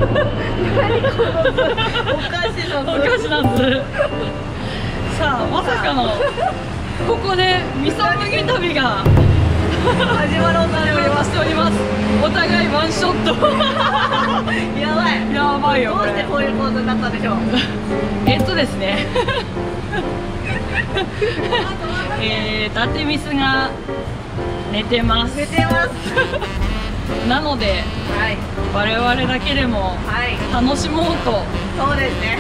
お菓子なんです。さあまさかのここで味噌麦旅が始まろうとしております。お互いワンショット。 やばい。 やばいよこれ。 どうしてこういう構図になったんでしょう。 ですね。伊達ミスが寝てます。 寝てます。 なので、 はい、 我々だけでも楽しもうと。 そうですね。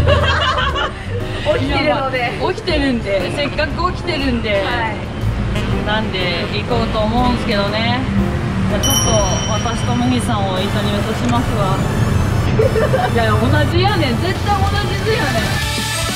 起きてるので。 起きてるんで、せっかく起きてるんで。なんで行こうと思うんですけどね。じゃあちょっと私と麦さんを一緒に移しますわ。いや同じやねん、絶対同じ図やねん。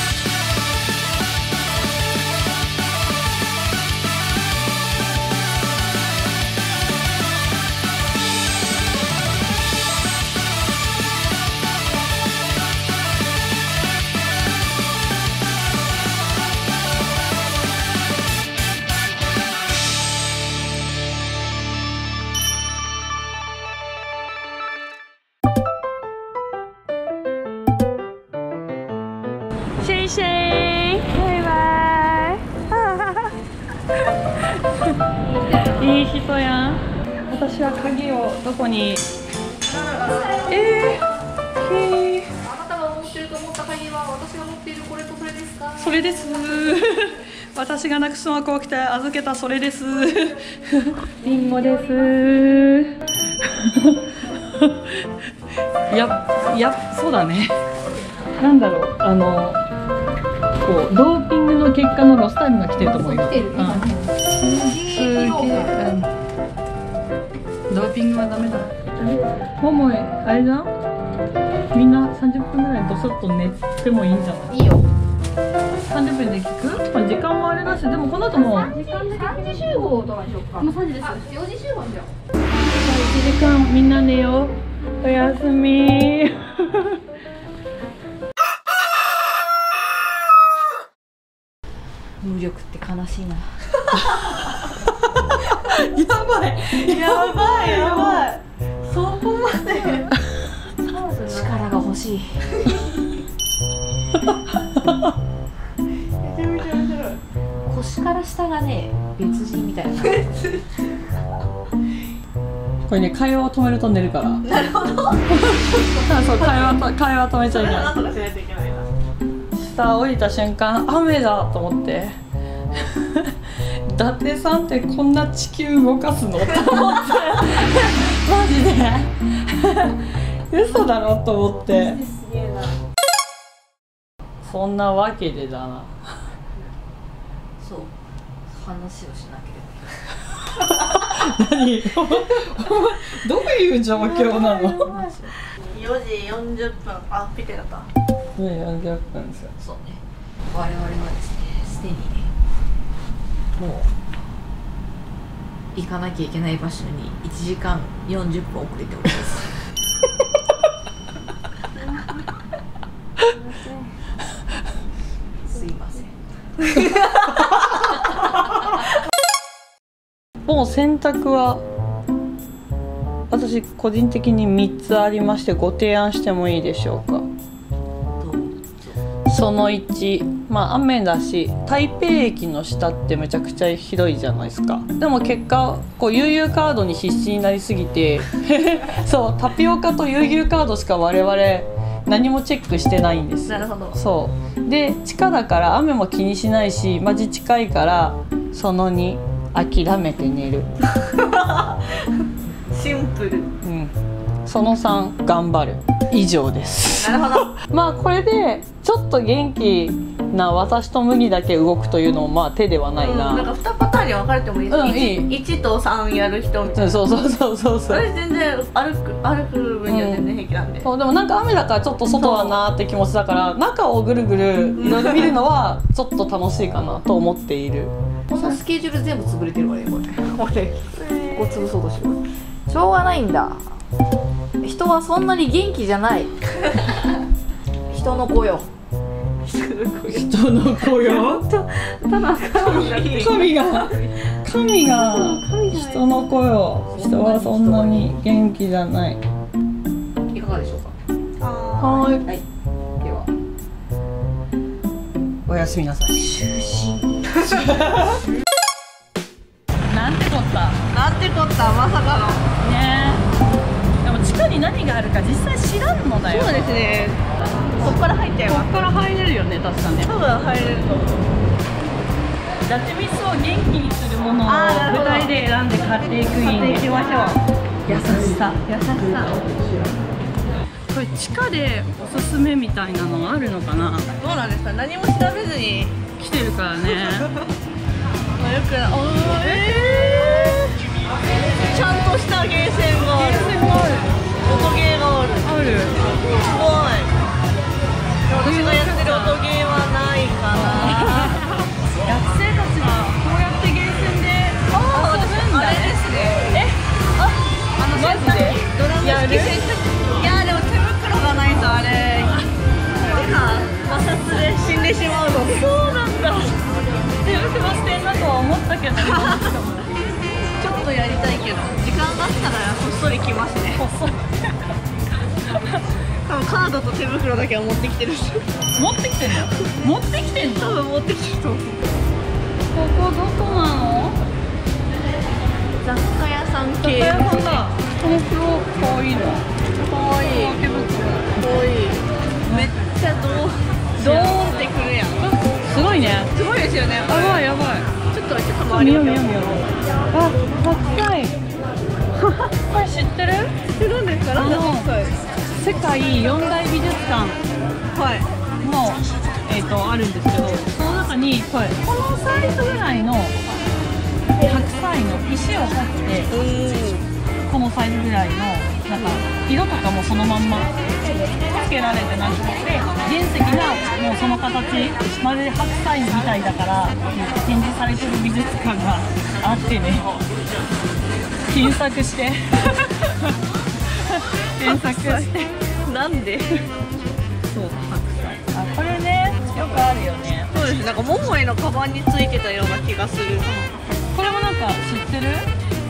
シェイシェイ、バイバイ。いい人やん。私は鍵をどこに。 あなたが持ってると思った鍵は私が持っているこれとそれですか。 それです。私がなくすのは怖くて預けたそれです。リンゴです。そうだね。なんだろう、こうドーピングの結果のロスタイムが来てると思います。すげえ、ドーピングはダメだ。ももあれだ。みんな30分ぐらいドスッと寝てもいいんじゃない？ いいよ。 30分で聞く？まあ時間もあれだし、でもこの後も時間だけ3時集合とかにしようか。もう3時です。4時集合にしよう。 1時間みんな寝よう。おやすみ。 無力って悲しいな。 やばいやばいやばい。そこまで力が欲しい。めちゃめちゃ面白い。腰から下がね、別人みたいな。 これね、会話を止めると寝るから。 なるほど。 そう会話止めちゃいけない。 なんとかしないといけないな。 下降りた瞬間、雨だと思って。伊達さんってこんな地球動かすのと思って。マジで。嘘だろと思って。 すげえな。 そんなわけでだな。 そう、話をしなければ。 何？どういう状況なの？ 4時40分、あ、ピテだった。 40分ですよ。 そうね。我々はですね、すでにもう行かなきゃいけない場所に1時間40分遅れております。すいません。 もう選択は私個人的に3つありまして、ご提案してもいいでしょうか。その1、まあ雨だし台北駅の下ってめちゃくちゃ広いじゃないですか。でも結果こう悠々カードに必死になりすぎてそうタピオカと悠々カードしか我々何もチェックしてないんですよ。 なるほど。 そうで地下だから雨も気にしないしマジ近いから、その2諦めて寝る。 シンプル。 うん。その3頑張る。以上です。 なるほど。 まあこれでちょっと元気な私と麦だけ動くというのもまあ手ではないな。 なんか2パターンに分かれてもいいですか。1と3やる人みたいな。 そう。 私全然歩く分には全然平気なんで。 そうでもなんか雨だからちょっと外だなって気持ちだから、中をぐるぐるいろいろ見るのはちょっと楽しいかなと思っている。 このスケジュール全部潰れてるわねこれ。ここ潰そうとしてる。しょうがないんだ。人はそんなに元気じゃない。人の子よ。 人の子よ。 ただ神が人の子よ。人はそんなに元気じゃない。 いかがでしょうか。 はい。 はい、ではおやすみなさい。 就寝。 なんてこった。 なんてこった、まさかの。 ねえ。でも地下に何があるか実際知らんのだよ。 そうですね。ここから入っちゃいます。 ここから入れるよね、確かね。 多分入れると思う。 ダチミスを元気にするものを具体で選んで買っていく。 買っていきましょう。 優しさ。 優しさ。 これ地下でおすすめみたいなのあるのかな。 どうなんですか。何も調べずに来てるからね。 よくちゃんとしたゲーセンがある。音ゲーがある。 ある。 すごい。私がやってる音ゲーはないかな。 学生たちはこうやってゲーセンで遊ぶんだね。 あれですね。 マジでドラム式洗濯機。いやでも手袋がないとあれ今摩擦で死んでしまうので。 そうなんだ。手袋してんなとは思ったけど、 ちょっとやりたいけど時間があったらこっそり来ますね。多分カードと手袋だけは持ってきてるし。 持ってきてんの？持ってきてんの？ 多分持ってきてると思う。 ここどこなの？ 雑貨屋さん系。 雑貨屋さんだ。この袋かわいいの。 かわいい。 手袋。 かわいい。めっちゃドーンってくるやん。 すごいね。 すごいですよね。 やばいやばい。 ちょっと周りを見よう。 あ、高い。これ知ってる？ 知ってるんですか？ 世界4大美術館の、あるんですけど、その中に、このサイズぐらいの白菜の石を掘って、このサイズぐらいのなんか色とかもそのまんまつけられてなくて、原石がもうその形まるで白菜みたいだから展示されてる美術館があってね、検索して検索してなんで？ そう、白菜。あ、これね、よくあるよね。 そうです。なんか桃井のカバンについてたような気がする。 これもなんか知ってる？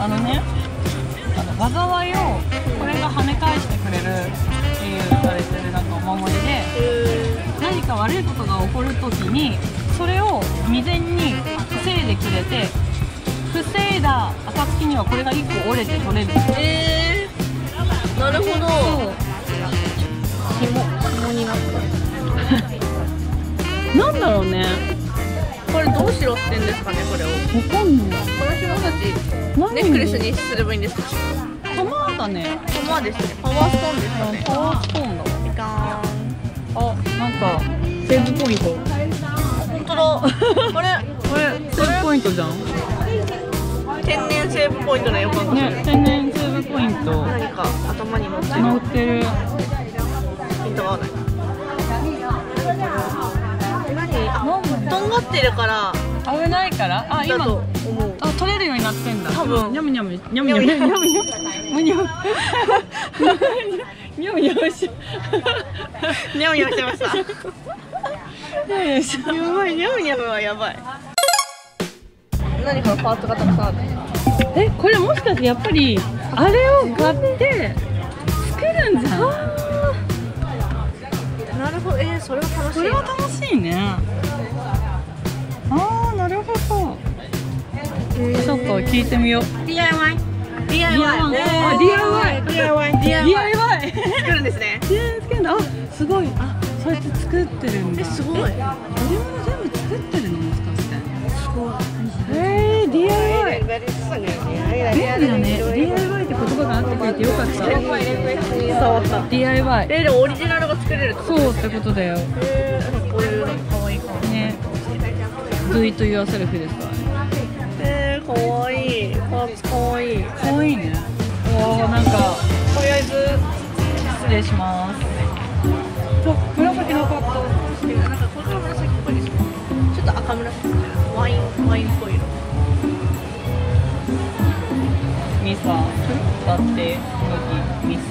災いをこれが跳ね返してくれるっていうされてるなんかお守りで、何か悪いことが起こるときにそれを未然に防いでくれて、防いだ暁にはこれが1個折れて取れる。 なるほど。紐になった。 なんだろうね。 これどうしろってんですかね、これを。 わかんない。 この紐たちネックレスにすればいいんですか？ 玉だね。 玉ですね。パワーストーンですかね。 パワーストーンだ。 ピカーン。 あ、なんかセーブポイント。 本当だ。これセーブポイントじゃん。 天然セーブポイントの横のね、天然セーブポイント。 何か頭に乗ってる。 乗ってる。 ピントが合わない。とんがってるから危ないから。あ、今取れるようになってんだ。 多分。 にゃむにゃむにゃむにゃむにゃむにゃむにゃむにゃむにゃむにゃむしにゃむにゃむしてました。 やばい、にゃむにゃむはやばい。何かのパーツがたくさんある。 これもしかしてやっぱりあれを買って作るんじゃん。 なるほど。それは楽しい。 それは楽しいね。ああ、なるほど。ちょっと聞いてみよう。 DIY。作るんですね。 作るんだ。あ、すごい。あ、そうやって作ってるんだ。 すごい。 これも全部作ってるのもしかして。 すごい。 DIY。便利だね。DIY って言葉があってくれてよかった。 伝わった。 DIY。 でもオリジナルが作れる。 そうってことだよ。 こういうの可愛いかもね。Do it yourself ですからね。 可愛い。パーツ可愛い。 可愛いね。おお、なんかとりあえず失礼します。紫のカット。 なんかこれから紫っぽいですね。ちょっと赤紫みたいな。ワインっぽい色。 ミサ、だって麦、ミス。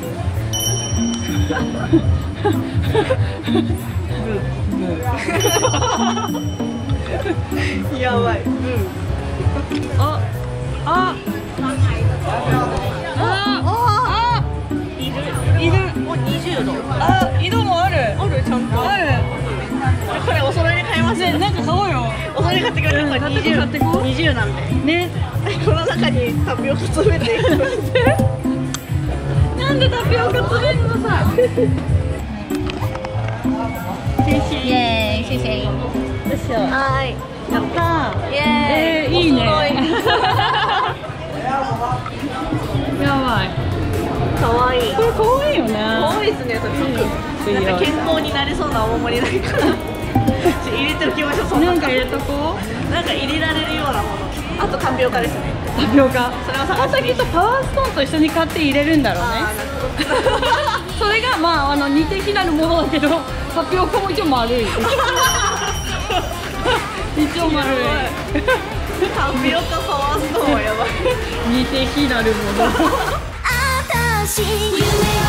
やばい。いる。もう20度。 あ、色もある。 あるちゃんと。 ある。 これお揃いで買います。 ね、なんか買おうよ。 お揃いで買ってくれる。これ買ってこう。 20なんで。 ね。 この中にタピオカ詰めていく。 なんでタピオカ詰めるのさ。 イエーイ、谢谢。 よいしょ。 はい。 やったー。 イエーイ。 いいね。 お揃いやばい。 可愛い。 これ可愛いよね。 可愛いですね。それいいよ。 なんか健康になりそうなお守りないから。入れておきましょう。 なんか入れとこう。 なんか入れられるようなもの。あとタピオカですね。 タピオカ。 それは川崎とパワーストーンと一緒に買って入れるんだろうね。それがまあ似て非なるものだけど、タピオカも一応丸い。一応丸い。 タピオカパワーストーンはやばい。 似て非なるもの。 私夢